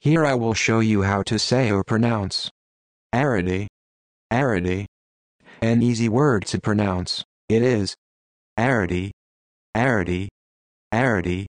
Here I will show you how to say or pronounce Arity, Arity. An easy word to pronounce. It is Arity, Arity, Arity.